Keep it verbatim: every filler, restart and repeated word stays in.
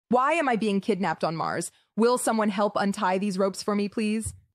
Why am I being kidnapped on Mars? Will someone help untie these ropes for me, please?